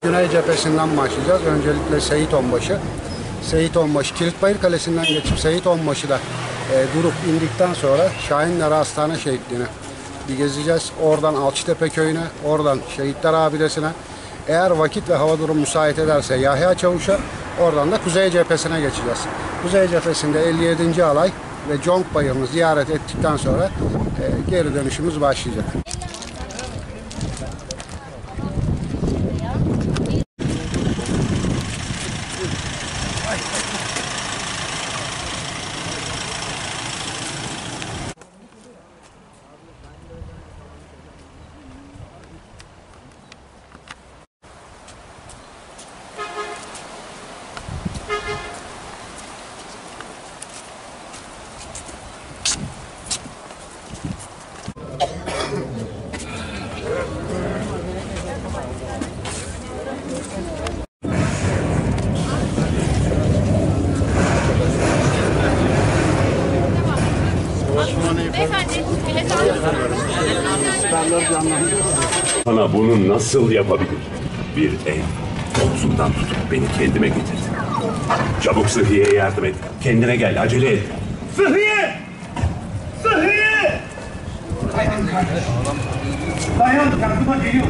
Güney cephesinden başlayacağız. Öncelikle Seyit Onbaşı. Seyit Onbaşı, Kilitbayır Kalesi'nden geçip Seyit Onbaşı'da durup indikten sonra Şahinlere Hastane Şehitliği'ne bir gezeceğiz. Oradan Alçıtepe Köyü'ne, oradan Şehitler Abidesi'ne. Eğer vakit ve hava durum müsait ederse Yahya Çavuş'a, oradan da Kuzey Cephesi'ne geçeceğiz. Kuzey Cephesi'nde 57. Alay ve Conk Bayırı'nı ziyaret ettikten sonra geri dönüşümüz başlayacak. Sana bunu nasıl yapabilir? Bir el omzumdan tutup beni kendime getirdi. Çabuk Sıhhiye'ye yardım et. Kendine gel, acele et. Sıhhiye! Sıhhiye! Dayan, yardıma geliyor.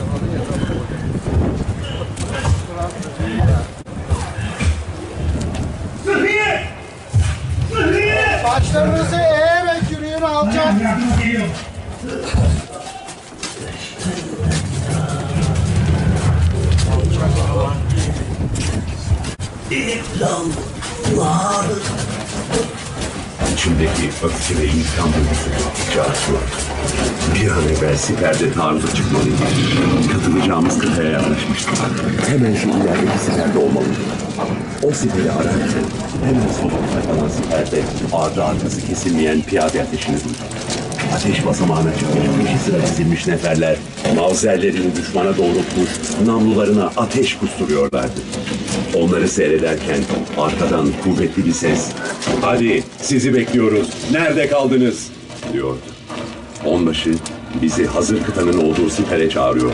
Sıhhiye! Sıhhiye! Başlarınızı eğerek yürüyün, alçak. Yardıma geliyor. İçimdeki öfke ve intikam duygusu gittikçe artıyor. Bir an evvel siperde taarruza çıkmalıyız. Katılacağımız kıtaya yaklaşmıştık. Hemen şu ilerideki siperde olmalıyız. O siperi ararken hemen solunda kalan siperde ardı arkası kesilmeyen piyade ateşini duyduk. Ateş basamağına çıkmış peşi sıra dizilmiş neferler mavzerlerini düşmana doğrultmuş, namlularına ateş kusturuyorlardı. Onları seyrederken arkadan kuvvetli bir ses, "Hadi sizi bekliyoruz, nerede kaldınız?" diyordu. Onbaşı bizi hazır kıtanın olduğu sipere çağırıyor.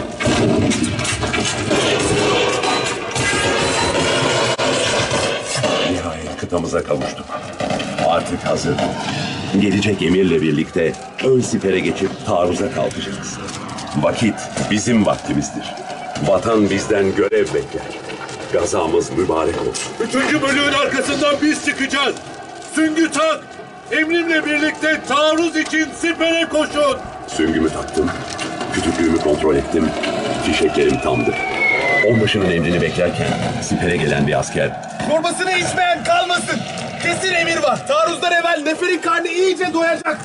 Nihayet kıtamıza kavuştuk. Artık hazır. Gelecek emirle birlikte ön sipere geçip taarruza kalkacağız. Vakit bizim vaktimizdir. Vatan bizden görev bekler. Gazamız mübarek olsun. 3. bölüğün arkasından biz çıkacağız. Süngü tak. Emrimle birlikte taarruz için sipere koşun. Süngümü taktım. Kütüklüğümü kontrol ettim. Fişeklerim tamdır. Onbaşının emrini beklerken sipere gelen bir asker, Çorbasını içmeyen kalmasın. Kesin emir var. Taarruzdan evvel neferin karnı iyice doyacak.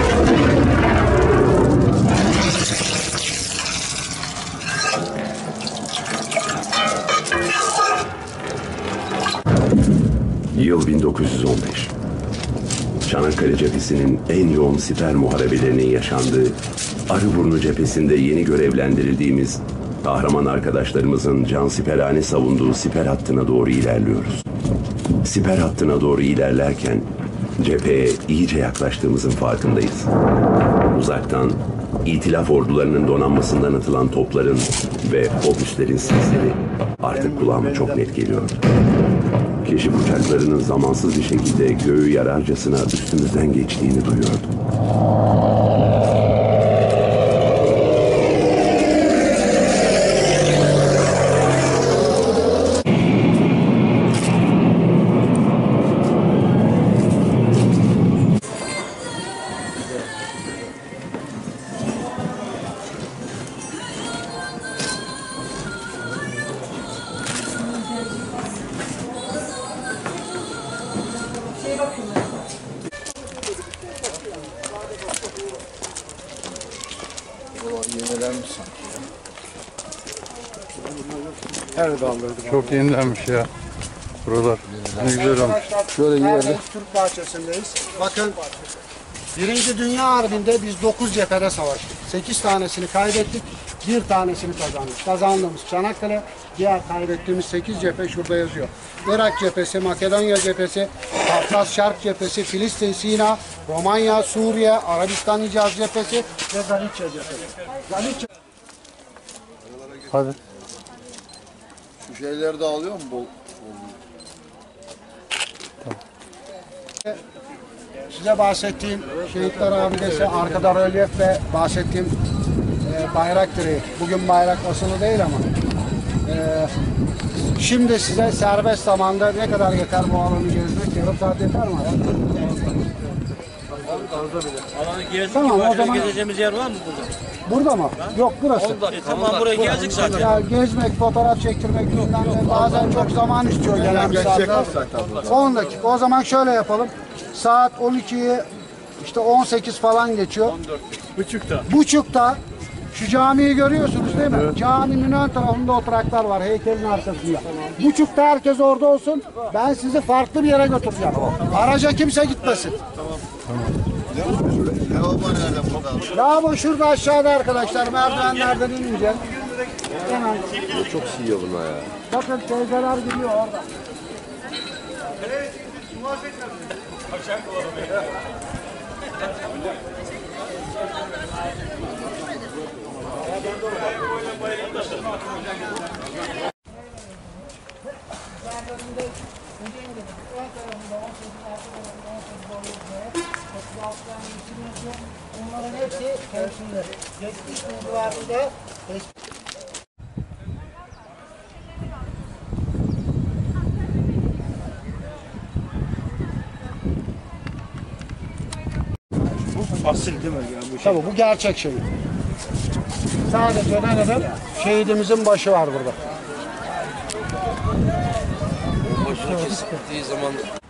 Yıl 1915. Çanakkale cephesinin en yoğun siper muharebelerinin yaşandığı, Arıburnu cephesinde yeni görevlendirildiğimiz kahraman arkadaşlarımızın cansiperhane savunduğu siper hattına doğru ilerliyoruz. Siper hattına doğru ilerlerken cepheye iyice yaklaştığımızın farkındayız. Uzaktan İtilaf ordularının donanmasından atılan topların ve obüslerin sesleri artık kulağıma çok net geliyordu. Keşif uçaklarının zamansız bir şekilde göğü yararcasına üstümüzden geçtiğini duyuyordum. Yenilenmiş sanki ya. Her daldırdık. Çok yenilenmiş ya. Buralar ne güzel olmuş. Şöyle yerde. Türk bahçesindeyiz. Bakın, Birinci Dünya Harbi'nde biz 9 cephede savaştık. 8 tanesini kaybettik, 1 tanesini kazandık. Kazandığımız Çanakkale, diğer kaybettiğimiz 8 cephe şurada yazıyor. Irak cephesi, Makedonya cephesi, Kafkas Şark cephesi, Filistin, Sina, Romanya, Suriye, Arabistan Hicaz cephesi ve Galicia cephesi. Galicia. Hadi. Şu şeyleri de alıyor mu bol? Size bahsettiğim şehitler abidesi, arkada rölyef ve bahsettiğim bayrak direği. Bugün bayrak asılı değil ama şimdi size serbest zamanda ne kadar yeter bu alanı gezmek? Yarım saat yeter mi? Alanı gezdik Tamam, ki o başka zaman- gezeceğimiz yer var mı burada? Burada mı? Yok, burası. Tamam buraya geldik zaten. Ya gezmek, fotoğraf çektirmek bilmem ne, bazen çok zaman istiyor gelen misafirler. 10 dakika. O zaman şöyle yapalım. Saat 12'yi işte 18 falan geçiyor. Buçukta şu camiyi görüyorsunuz değil mi? Caminin ön tarafında oturaklar var, heykelin arkasında. Buçukta herkes orada olsun. Ben sizi farklı bir yere götüreceğim. Araca kimse gitmesin. Lavabo nerede burada? Lavabo şurada aşağıda arkadaşlar. Merdivenlerden inince. Hemen. Çok iyi bunlar ya. Bakın teyzeler gidiyor orada. Onların hepsi kendisinde. Geçmiş bulgularında Asil değil mi ya bu? tabii bu gerçek şehit. Sadece ne dedim? Şehidimizin başı var burada. Başını kestiktiği zaman